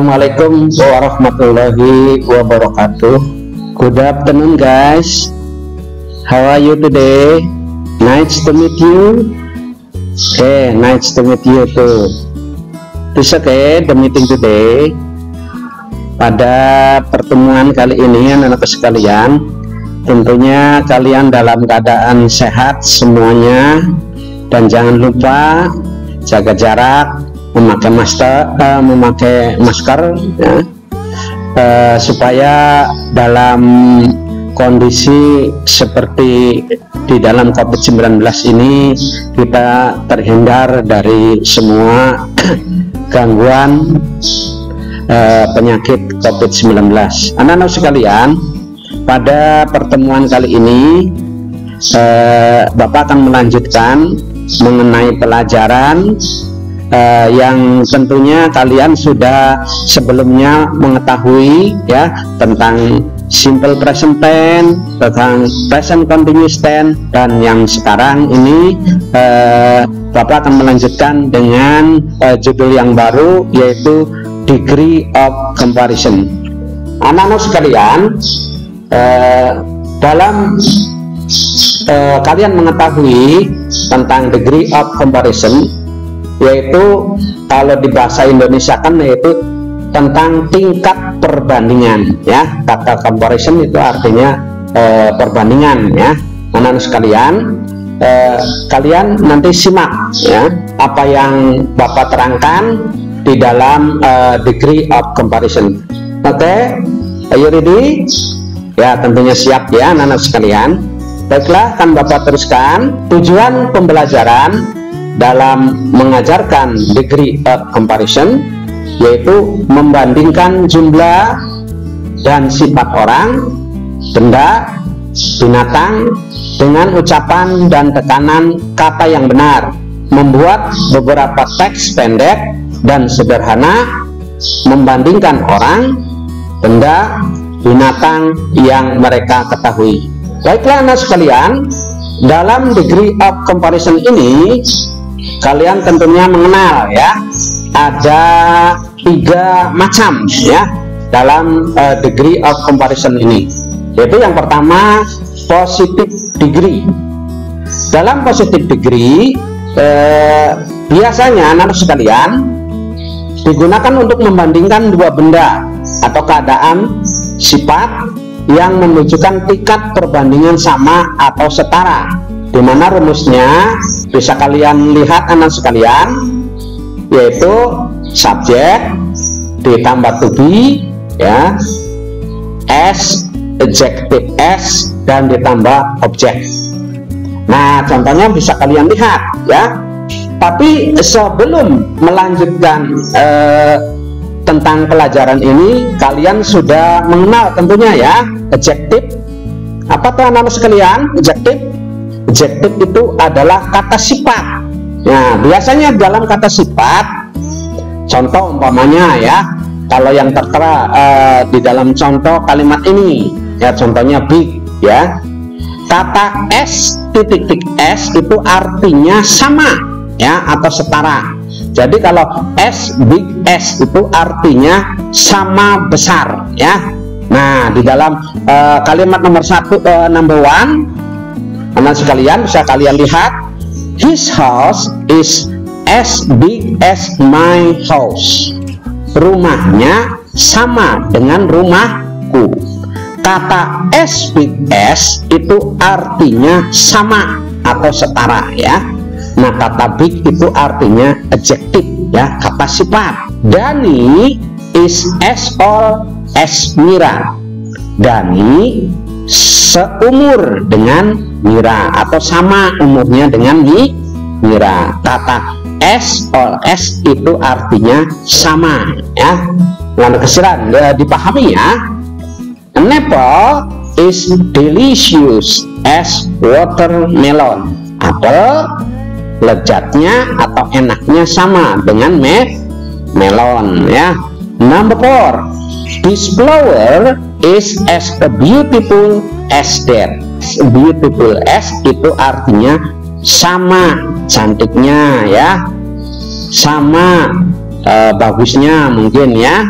Assalamualaikum warahmatullahi wabarakatuh. Good afternoon guys. How are you today? Nice to meet you. Okay, nice to meet you too. It's okay, the meeting today. Pada pertemuan kali ini anak-anak sekalian, tentunya kalian dalam keadaan sehat semuanya, dan jangan lupa jaga jarak, memakai masker ya, supaya dalam kondisi seperti di dalam COVID-19 ini kita terhindar dari semua gangguan penyakit COVID-19. Anak-anak sekalian, pada pertemuan kali ini Bapak akan melanjutkan mengenai pelajaran yang tentunya kalian sudah sebelumnya mengetahui ya, tentang simple present tense, tentang present continuous tense, dan yang sekarang ini Bapak akan melanjutkan dengan judul yang baru, yaitu degree of comparison. Anak-anak sekalian, dalam kalian mengetahui tentang degree of comparison, yaitu kalau di bahasa Indonesia kan yaitu tentang tingkat perbandingan ya. Kata comparison itu artinya perbandingan ya. Anak-anak sekalian, kalian nanti simak ya apa yang Bapak terangkan di dalam degree of comparison. Oke, are you ready? Ya, tentunya siap ya anak-anak sekalian. Baiklah, akan Bapak teruskan. Tujuan pembelajaran dalam mengajarkan degree of comparison yaitu membandingkan jumlah dan sifat orang, benda, binatang dengan ucapan dan tekanan kata yang benar, membuat beberapa teks pendek dan sederhana membandingkan orang, benda, binatang yang mereka ketahui. Baiklah anak sekalian, dalam degree of comparison ini kalian tentunya mengenal ya, ada 3 macam ya dalam degree of comparison ini, yaitu yang pertama positive degree. Dalam positive degree biasanya anak sekalian digunakan untuk membandingkan dua benda atau keadaan, sifat yang menunjukkan tingkat perbandingan sama atau setara, di mana rumusnya bisa kalian lihat anak sekalian, yaitu subjek ditambah to be ya, s, adjective s, dan ditambah objek. Nah, contohnya bisa kalian lihat ya. Tapi sebelum melanjutkan tentang pelajaran ini, kalian sudah mengenal tentunya ya adjective. Apa tuh anak-anak sekalian adjective? Adjective itu adalah kata sifat. Nah, biasanya dalam kata sifat, contoh umpamanya ya, kalau yang tertera di dalam contoh kalimat ini ya, contohnya big ya, kata s titik s itu artinya sama ya atau setara. Jadi kalau s big s itu artinya sama besar ya. Nah, di dalam kalimat nomor 1 number 1, anak sekalian bisa kalian lihat, his house is as big as my house. Rumahnya sama dengan rumahku. Kata s big s itu artinya sama atau setara ya. Nah, kata big itu artinya adjective ya, kata sifat. Dani is as old as Mira. Dani seumur dengan Mira atau sama umurnya dengan Mira. Kata as or s itu artinya sama ya. Lalu kesiran dipahami ya. An apple is delicious as watermelon. Apel lezatnya atau enaknya sama dengan melon ya. Number 4, this flower is as beautiful as that. Beautiful as itu artinya sama cantiknya ya, sama bagusnya mungkin ya.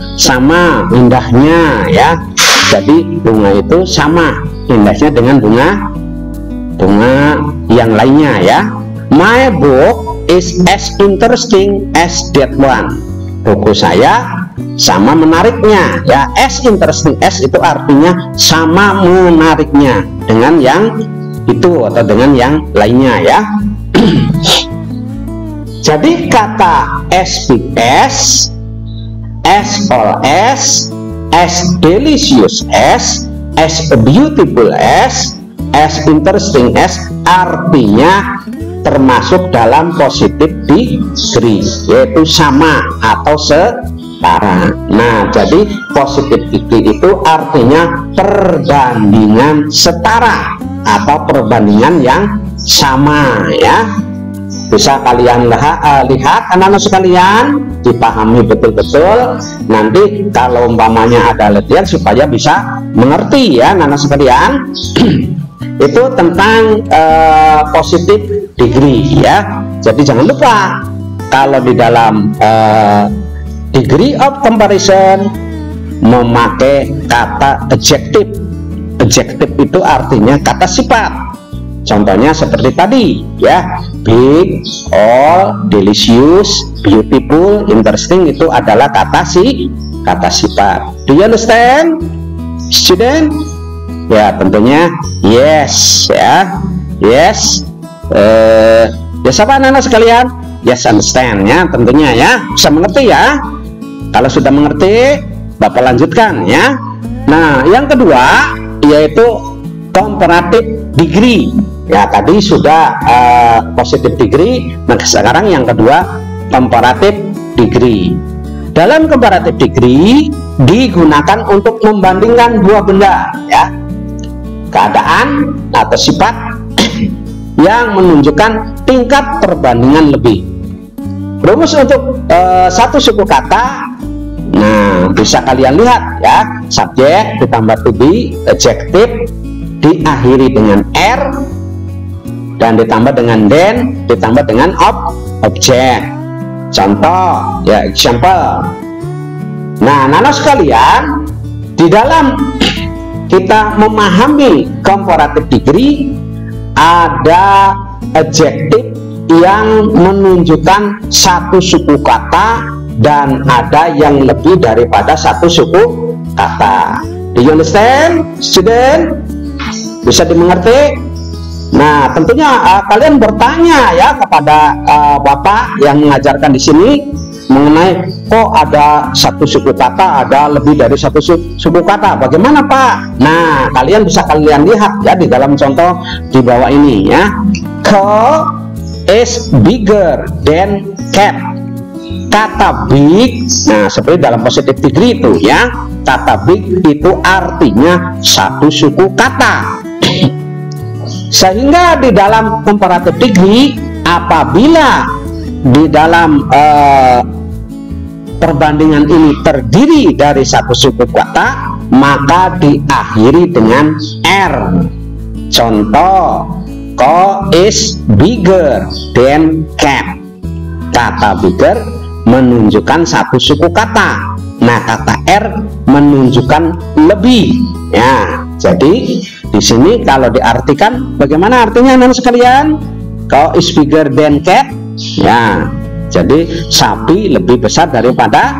sama indahnya ya. Jadi bunga itu sama indahnya dengan bunga yang lainnya ya. My book is as interesting as that one. Buku saya sama menariknya ya. As interesting, as itu artinya sama menariknya dengan yang itu atau dengan yang lainnya ya. Jadi kata as big as all as delicious as beautiful as interesting as artinya termasuk dalam positif degree, yaitu sama atau setara. Nah, jadi positif degree itu artinya perbandingan setara atau perbandingan yang sama ya. Bisa kalian lihat anak-anak sekalian, dipahami betul-betul. Nanti kalau umpamanya ada latihan supaya bisa mengerti ya anak-anak sekalian. Itu tentang positif degree ya. Jadi jangan lupa kalau di dalam degree of comparison memakai kata adjective. Adjective itu artinya kata sifat. Contohnya seperti tadi ya, big, all, delicious, beautiful, interesting itu adalah kata sifat. Do you understand, student? Ya tentunya yes ya, yes. Ya siapa anak-anak sekalian? Yes, understand ya, tentunya ya, bisa mengerti ya. Kalau sudah mengerti, Bapak lanjutkan ya. Nah, yang kedua yaitu comparative degree. Ya tadi sudah positive degree, nah sekarang yang kedua comparative degree. Dalam comparative degree digunakan untuk membandingkan dua benda ya, keadaan atau sifat yang menunjukkan tingkat perbandingan lebih. Rumus untuk satu suku kata, nah bisa kalian lihat ya, subjek ditambah to be, adjective diakhiri dengan r dan ditambah dengan then, ditambah dengan objek. Contoh ya, example. Nah anak-anak sekalian, di dalam kita memahami comparative degree ada adjektif yang menunjukkan satu suku kata dan ada yang lebih daripada satu suku kata. Do you understand, student? Bisa dimengerti? Nah, tentunya kalian bertanya ya kepada Bapak yang mengajarkan di sini mengenai kok ada satu suku kata, ada lebih dari satu suku kata. Bagaimana, Pak? Nah, kalian bisa kalian lihat ya di dalam contoh di bawah ini ya. Cow is bigger than cat. Kata big, nah seperti dalam positive degree itu ya. Kata big itu artinya satu suku kata. Sehingga di dalam comparative degree, apabila di dalam perbandingan ini terdiri dari satu suku kata, maka diakhiri dengan r. Contoh, cow is bigger than cat. Kata bigger menunjukkan satu suku kata. Nah, kata r menunjukkan lebih. Ya, jadi di sini kalau diartikan, bagaimana artinya anak sekalian? Cow is bigger than cat. Ya, jadi sapi lebih besar daripada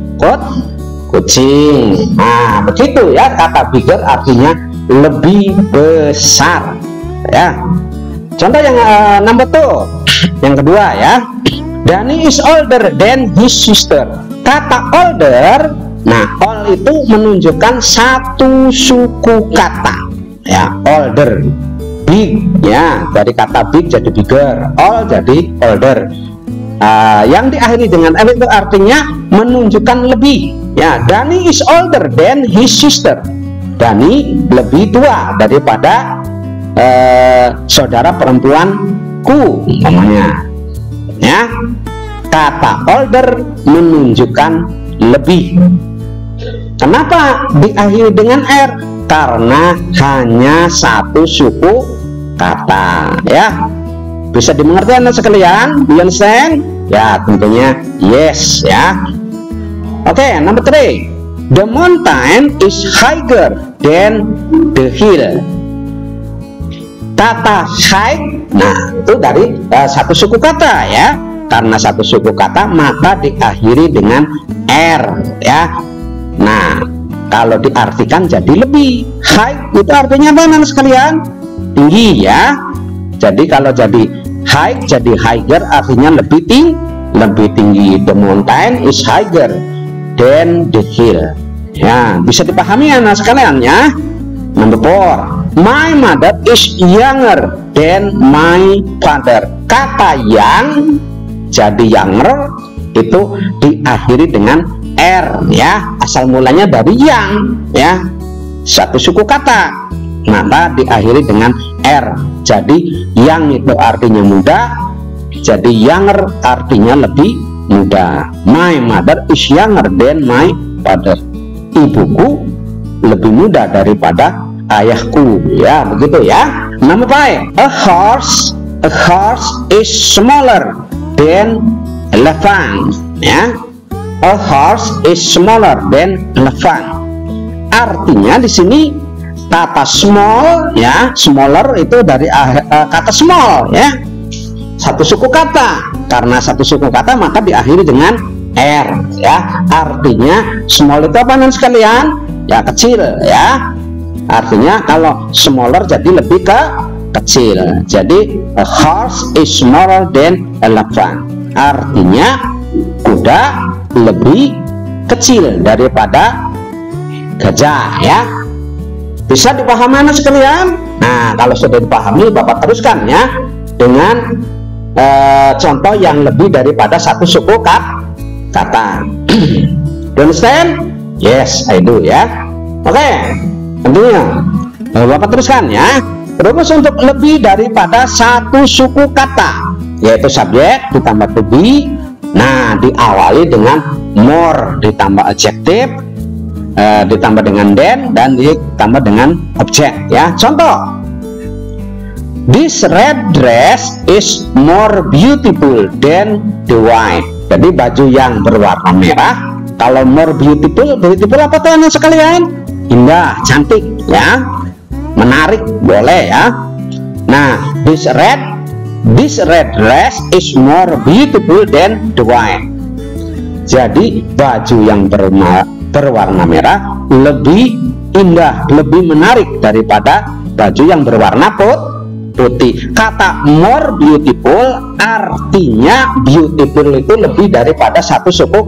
kucing. Nah, begitu ya, kata bigger artinya lebih besar. Ya. Contoh yang number 2, yang kedua ya. Danny is older than his sister. Kata older, nah all itu menunjukkan satu suku kata. Ya, older, big ya, dari kata big jadi bigger, all jadi older. Yang diakhiri dengan L itu artinya menunjukkan lebih ya. Danny is older than his sister. Danny lebih tua daripada saudara perempuanku namanya ya. Kata older menunjukkan lebih. Kenapa diakhiri dengan R? Karena hanya satu suku kata ya. Bisa dimengerti anak sekalian? You understand? Ya tentunya yes ya. Oke, number 3. The mountain is higher than the hill. Kata high, nah itu dari satu suku kata ya. Karena satu suku kata maka diakhiri dengan R ya. Nah, kalau diartikan jadi lebih. High itu artinya apa anak sekalian? Tinggi ya. Jadi kalau jadi high jadi higher artinya lebih tinggi. The mountain is higher than the hill. Ya, bisa dipahami anak sekalian ya. Number 4. My mother is younger than my father. Kata yang jadi younger itu diakhiri dengan R ya. Asal mulanya dari yang ya. Satu suku kata maka diakhiri dengan R. Jadi yang itu artinya muda, jadi younger artinya lebih muda. My mother is younger than my father. Ibuku lebih muda daripada ayahku ya, begitu ya. Number 5. A horse is smaller than elephant ya. A horse is smaller than elephant. Artinya di sini kata small ya, smaller itu dari kata small ya. Satu suku kata. Karena satu suku kata maka diakhiri dengan R ya. Artinya small itu apa nan sekalian? Ya kecil ya. Artinya kalau smaller jadi lebih ke kecil. Jadi a horse is smaller than elephant. Artinya kuda lebih kecil daripada gajah ya. Bisa dipahami anak sekalian? Nah, kalau sudah dipahami Bapak teruskan ya dengan contoh yang lebih daripada satu suku kata. Do you understand? Yes, I do ya. Oke, tentunya Bapak teruskan ya. Rumus untuk lebih daripada satu suku kata, yaitu subjek ditambah to be. Nah, diawali dengan more ditambah adjective, ditambah dengan then, dan ditambah dengan objek ya. Contoh, this red dress is more beautiful than the white. Jadi baju yang berwarna merah, kalau more beautiful apa tuh anak sekalian? Indah, cantik ya, menarik, boleh ya. Nah, this red dress is more beautiful than the white. Jadi baju yang berwarna merah lebih indah, lebih menarik daripada baju yang berwarna putih. Kata more beautiful artinya beautiful itu lebih daripada satu suku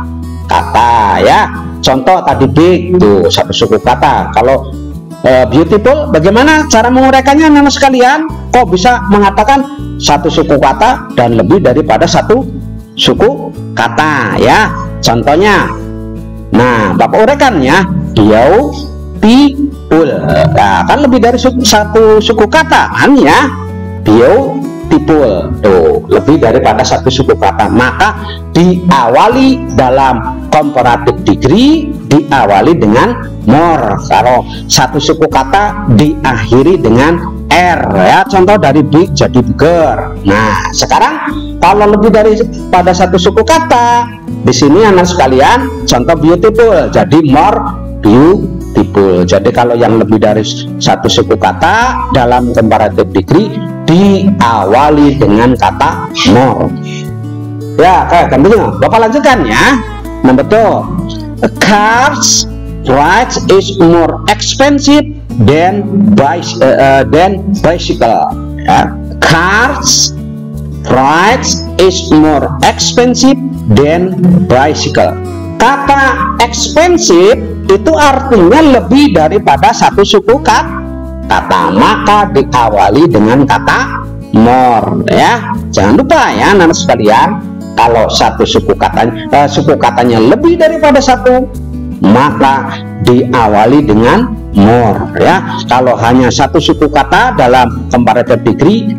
kata ya. Contoh tadi big tuh satu suku kata. Kalau beautiful bagaimana cara menguraikannya anak sekalian? Kok bisa mengatakan satu suku kata dan lebih daripada satu suku kata ya? Contohnya, nah Bapak uraikannya beautiful. Nah, kan lebih dari satu suku kata kan ya. Beautiful tuh lebih daripada satu suku kata, maka diawali dalam comparative degree diawali dengan more. Kalau satu suku kata diakhiri dengan R ya. Contoh dari big jadi bigger. Nah, sekarang kalau lebih daripada satu suku kata, di sini anak sekalian contoh beautiful jadi more beautiful. Jadi kalau yang lebih dari satu suku kata dalam comparative degree diawali dengan kata more. Ya, tentunya Bapak lanjutkan ya. Number 2. A car's price is more expensive than bicycle. Ya. Car's price is more expensive than bicycle. Kata expensive itu artinya lebih daripada satu suku kata, maka diawali dengan kata more ya. Jangan lupa ya anak sekalian, kalau satu suku katanya lebih daripada satu, maka diawali dengan more ya. Kalau hanya satu suku kata dalam comparative degree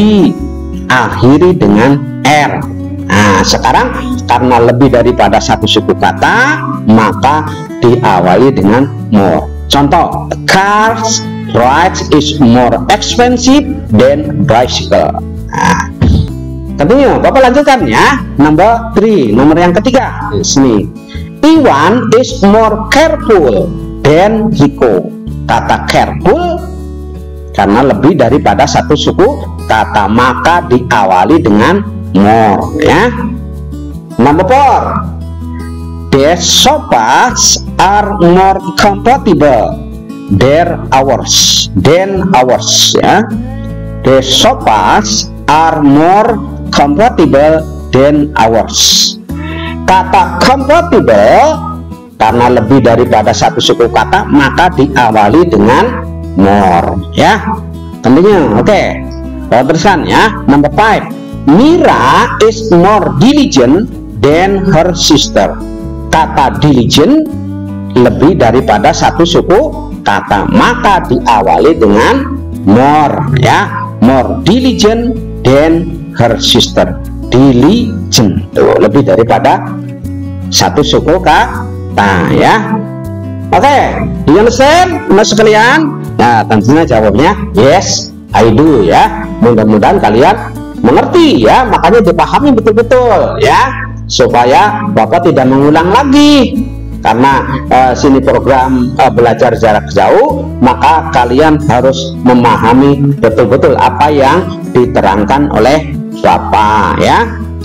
diakhiri dengan R. Nah, sekarang karena lebih daripada satu suku kata, maka diawali dengan more. Contoh, car's price is more expensive than bicycle. Nah, tentunya Bapak lanjutkan ya. Number 3, nomor yang ketiga di sini. Iwan is more careful than Hiko. Kata careful karena lebih daripada satu suku kata, maka diawali dengan more, ya. Number 4, their sofas are more comfortable than ours, ya. The sofas are more comfortable than ours. Kata comfortable karena lebih daripada satu suku kata, maka diawali dengan more, ya. Tentunya, oke. Terusan, ya. Number 5, Mira is more diligent than her sister. Kata diligent lebih daripada satu suku kata, maka diawali dengan more, ya. More diligent than her sister. Diligent tuh lebih daripada satu suku kata, ya. Oke, do you understand, mas sekalian? Nah, tentunya jawabnya yes, I do, ya. Mudah-mudahan kalian mengerti, ya. Makanya dipahami betul-betul, ya, supaya Bapak tidak mengulang lagi. Karena sini program belajar jarak jauh, maka kalian harus memahami betul-betul apa yang diterangkan oleh Bapak, ya.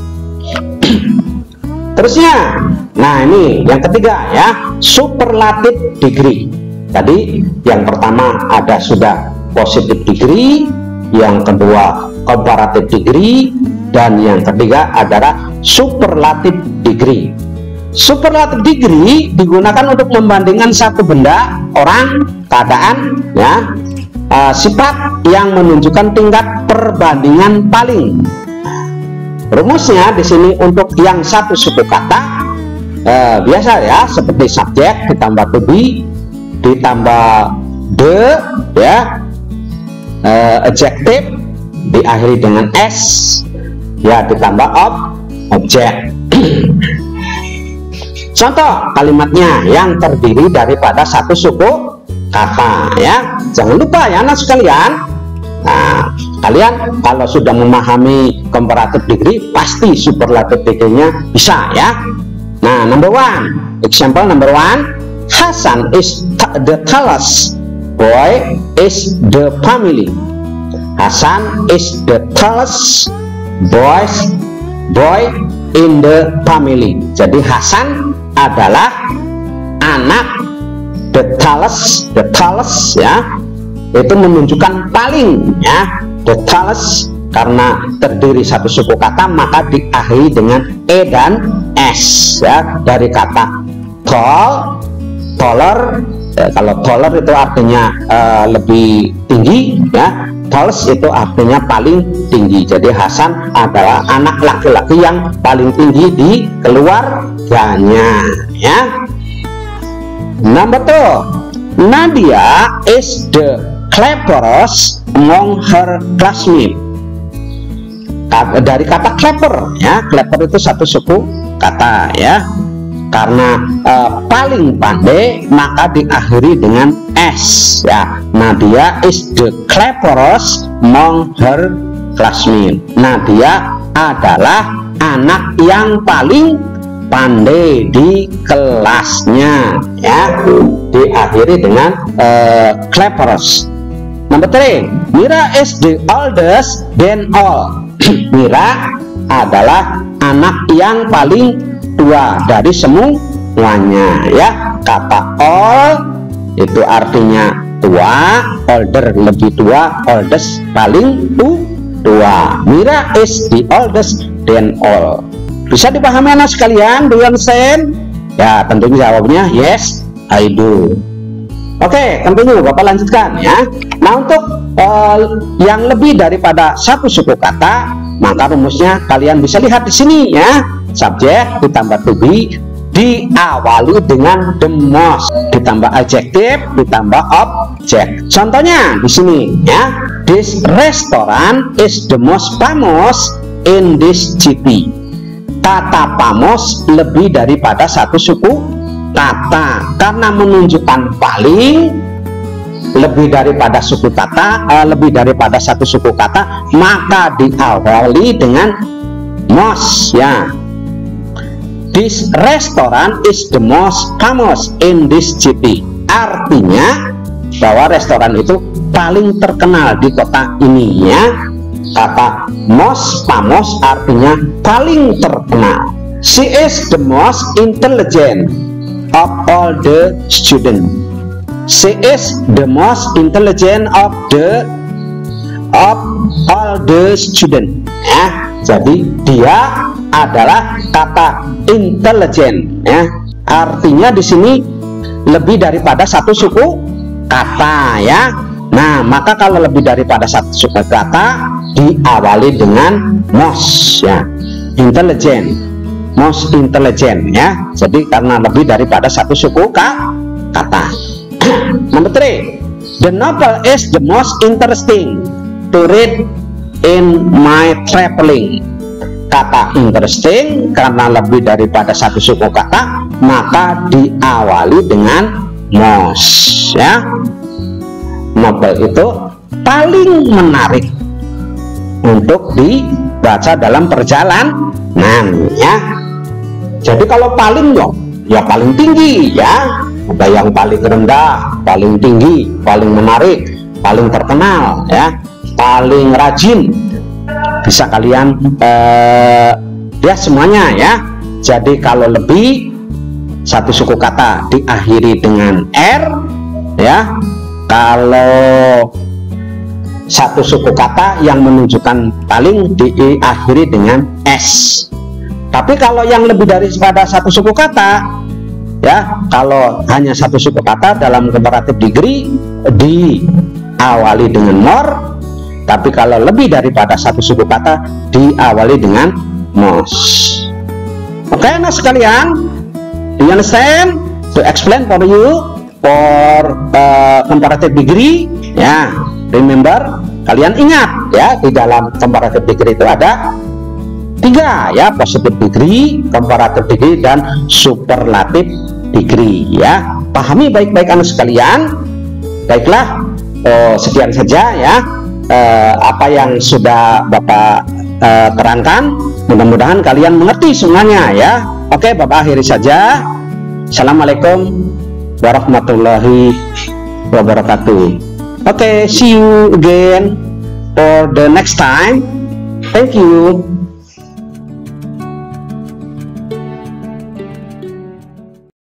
Terusnya, nah ini yang ketiga, ya, superlative degree. Tadi yang pertama ada sudah positive degree, yang kedua comparative degree, dan yang ketiga adalah superlative degree. Superlative degree digunakan untuk membandingkan satu benda, orang, keadaan, ya, sifat yang menunjukkan tingkat perbandingan paling. Rumusnya di sini untuk yang satu suku kata biasa, ya, seperti subjek ditambah to be ditambah the, ya, adjective diakhiri dengan s, ya, ditambah objek. Contoh kalimatnya yang terdiri daripada satu suku kata, ya. Jangan lupa, ya, anak sekalian. Nah, kalian kalau sudah memahami comparative degree, pasti superlative degree-nya bisa, ya. Nah, number 1, example number 1, Hasan is the tallest boy is the family. Hasan is the tallest boy in the family. Jadi Hasan adalah anak, the tallest, ya, itu menunjukkan paling, ya. The tallest karena terdiri satu suku kata, maka diakhiri dengan e dan s, ya, dari kata tall, taller. Kalau taller itu artinya lebih tinggi, ya. Tallest itu artinya paling tinggi. Jadi Hasan adalah anak laki-laki yang paling tinggi di keluarganya, ya. Number 2, Nadia is the cleverest among her classmates. Dari kata clever, ya, clever itu satu suku kata, ya. Karena paling pandai, maka diakhiri dengan s, ya. Nadia is the cleverest among her classmates. Nadia adalah anak yang paling pandai di kelasnya, ya. Diakhiri dengan cleverest. Number 3, Mira is the oldest than all. Mira adalah anak yang paling tua dari semuanya, ya. Kata all itu artinya tua, older lebih tua, oldest paling tua. Mira is the oldest than all. Bisa dipahami anak sekalian, do you understand? Ya, tentunya jawabnya yes, I do. Oke, tentunya Bapak lanjutkan, ya. Nah, untuk yang lebih daripada satu suku kata, maka rumusnya kalian bisa lihat di sini, ya. Subjek ditambah to be diawali dengan the most, ditambah adjective ditambah object. Contohnya di sini, ya. This restaurant is the most famous in this city. Kata famous lebih daripada satu suku kata karena menunjukkan paling, lebih daripada suku kata, lebih daripada satu suku kata, maka diawali dengan most, ya. This restaurant is the most famous in this city. Artinya bahwa restoran itu paling terkenal di kota ini ya. Kata most famous artinya paling terkenal. She is the most intelligent of all the students. She is the most intelligent of all the students. Ya, jadi dia adalah kata intelligent. Ya, artinya di sini lebih daripada satu suku kata ya. Nah, maka kalau lebih daripada satu suku kata diawali dengan most ya. Intelligent, most intelligent ya. Jadi karena lebih daripada satu suku kata. Number 3, the novel is the most interesting to read in my traveling. Kata interesting karena lebih daripada satu suku kata, maka diawali dengan most ya. Novel itu paling menarik untuk dibaca dalam perjalanan ya. Jadi kalau paling ya paling tinggi ya, ada yang paling rendah, paling tinggi, paling menarik, paling terkenal ya, paling rajin. Bisa kalian ya semuanya ya. Jadi kalau lebih satu suku kata diakhiri dengan R ya. Kalau satu suku kata yang menunjukkan paling diakhiri dengan S. Tapi kalau yang lebih daripada satu suku kata ya, kalau hanya satu suku kata dalam comparative degree diawali dengan more. Tapi kalau lebih daripada satu suku kata diawali dengan most. Oke, anak sekalian, do you understand? To explain for you for comparative degree ya. Remember, kalian ingat ya, di dalam comparative degree itu ada 3 ya, positive degree, comparative degree, dan superlative degree ya. Pahami baik-baik anak sekalian. Baiklah, sekian saja ya apa yang sudah Bapak terangkan. Mudah-mudahan kalian mengerti semuanya ya. Oke, Bapak akhiri saja. Assalamualaikum warahmatullahi wabarakatuh. Okay, see you again for the next time. Thank you.